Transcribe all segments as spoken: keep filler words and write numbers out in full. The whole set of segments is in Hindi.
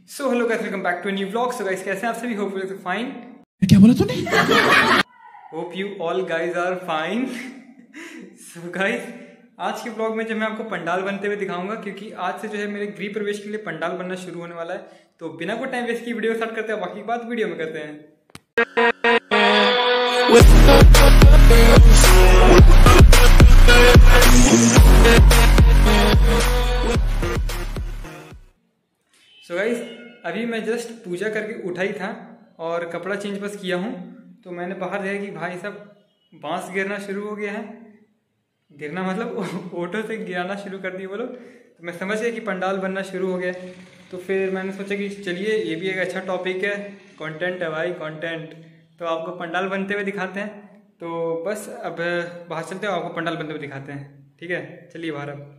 So hello guys, welcome back to new vlog. So guys, कैसे हैं आप सभी? होपफुली तो फाइन। क्या बोला तूने? Hope you all guys are fine. So guys, आज के व्लॉग में जो मैं आपको पंडाल बनते हुए दिखाऊंगा, क्योंकि आज से जो है मेरे गृह प्रवेश के लिए पंडाल बनना शुरू होने वाला है। तो बिना कोई टाइम वेस्ट की वीडियो स्टार्ट करते हैं, बाकी बात वीडियो में करते हैं। सो गाइस, अभी मैं जस्ट पूजा करके उठा ही था और कपड़ा चेंज बस किया हूँ। तो मैंने बाहर देखा कि भाई साहब बांस गिरना शुरू हो गया है। गिरना मतलब ऑटो से गिराना शुरू कर दिए वो लोग। तो मैं समझ गया कि पंडाल बनना शुरू हो गया। तो फिर मैंने सोचा कि चलिए, ये भी एक अच्छा टॉपिक है, कंटेंट है भाई, कंटेंट। तो आपको पंडाल बनते हुए दिखाते हैं। तो बस अब बाहर चलते हैं, आपको पंडाल बनते हुए दिखाते हैं। ठीक है, चलिए बाहर अब।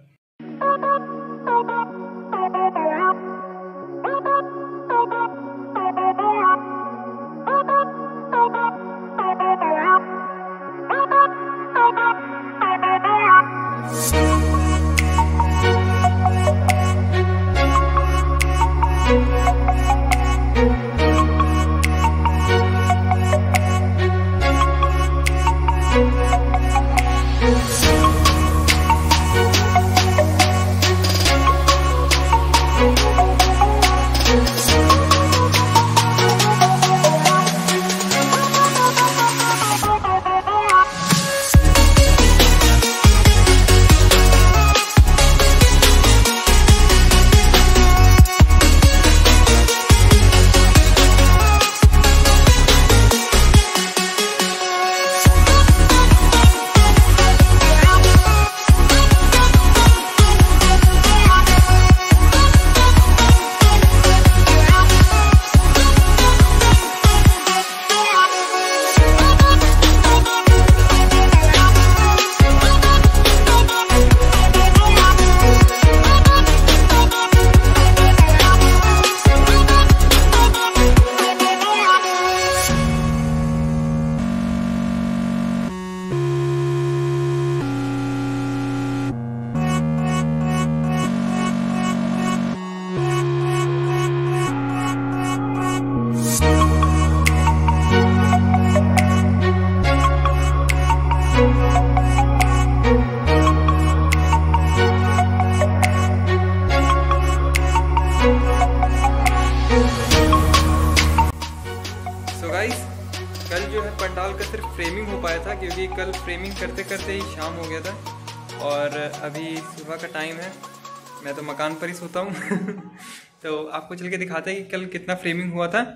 कल जो है पंडाल का सिर्फ फ्रेमिंग हो पाया था, क्योंकि कल फ्रेमिंग करते करते ही शाम हो गया था और अभी सुबह का टाइम है। मैं तो मकान पर ही सोता हूँ। तो आपको चल के दिखाते हैं कि कल कितना फ्रेमिंग हुआ था।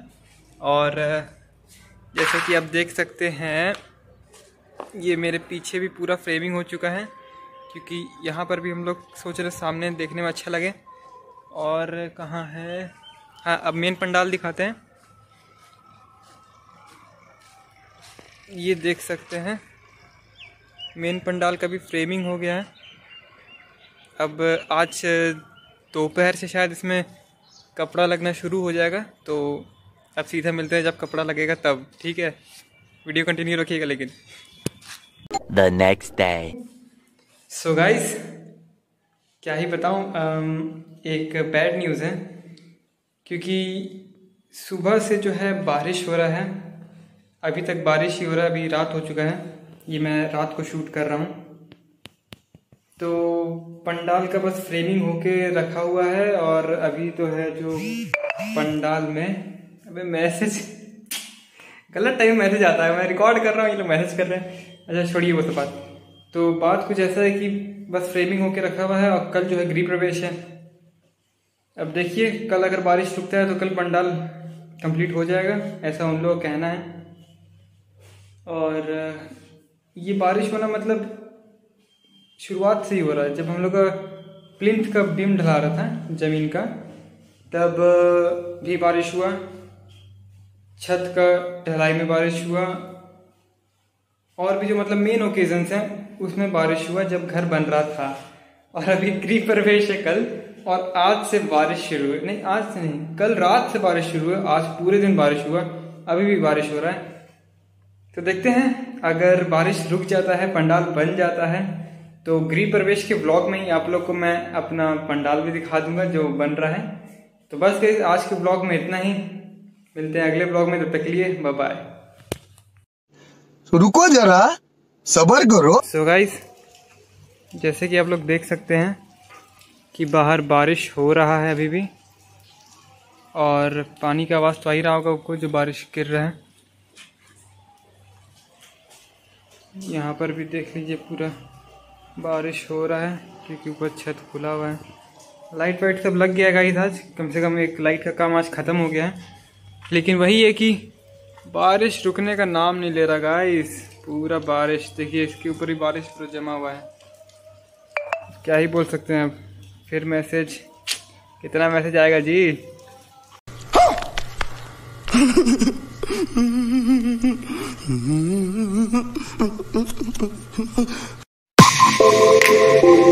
और जैसे कि आप देख सकते हैं, ये मेरे पीछे भी पूरा फ्रेमिंग हो चुका है, क्योंकि यहाँ पर भी हम लोग सोच रहे सामने देखने में अच्छा लगे। और कहाँ है, हाँ अब मेन पंडाल दिखाते हैं। ये देख सकते हैं मेन पंडाल का भी फ्रेमिंग हो गया है। अब आज दोपहर से शायद इसमें कपड़ा लगना शुरू हो जाएगा। तो अब सीधा मिलते हैं जब कपड़ा लगेगा तब। ठीक है, वीडियो कंटिन्यू रखिएगा लेकिन। The next day. So guys, क्या ही बताऊं, एक बैड न्यूज़ है, क्योंकि सुबह से जो है बारिश हो रहा है। अभी तक बारिश ही हो रहा है, अभी रात हो चुका है। ये मैं रात को शूट कर रहा हूँ। तो पंडाल का बस फ्रेमिंग होके रखा हुआ है और अभी तो है जो पंडाल में, अबे मैसेज गलत टाइम मैसेज आता है। मैं रिकॉर्ड कर रहा हूँ, ये लोग मैसेज कर रहे हैं। अच्छा छोड़िए वो तो बात। तो बात कुछ ऐसा है कि बस फ्रेमिंग होके रखा हुआ है और कल जो है गृह प्रवेश है। अब देखिए, कल अगर बारिश रुकता है तो कल पंडाल कंप्लीट हो जाएगा, ऐसा उन लोगों का कहना है। और ये बारिश होना मतलब शुरुआत से ही हो रहा है। जब हम लोग का प्लिंथ का बीम ढला रहा था ज़मीन का, तब भी बारिश हुआ। छत का ढलाई में बारिश हुआ। और भी जो मतलब मेन ओकेजन्स हैं उसमें बारिश हुआ जब घर बन रहा था। और अभी गृह प्रवेश है कल, और आज से बारिश शुरू हुई। नहीं, आज से नहीं, कल रात से बारिश शुरू हुई। आज पूरे दिन बारिश हुआ, अभी भी बारिश हो रहा है। तो देखते हैं, अगर बारिश रुक जाता है, पंडाल बन जाता है, तो गृह प्रवेश के व्लॉग में ही आप लोग को मैं अपना पंडाल भी दिखा दूंगा जो बन रहा है। तो बस गाइस आज के ब्लॉग में इतना ही, मिलते हैं अगले ब्लॉग में, तब तक के लिए बाय बाय। रुको जरा सब्र करो। सो गाइस जैसे कि आप लोग देख सकते हैं कि बाहर बारिश हो रहा है अभी भी, और पानी का आवाज़ तो आ ही रहा होगा आपको जो बारिश गिर रहा है। यहाँ पर भी देख लीजिए पूरा बारिश हो रहा है क्योंकि ऊपर छत खुला हुआ है। लाइट वाइट सब लग गया गाइस, आज कम से कम एक लाइट का काम आज ख़त्म हो गया है। लेकिन वही है कि बारिश रुकने का नाम नहीं ले रहा गाइस, पूरा बारिश देखिए, इसके ऊपर ही बारिश पूरा जमा हुआ है। क्या ही बोल सकते हैं अब, फिर मैसेज, कितना मैसेज आएगा जी।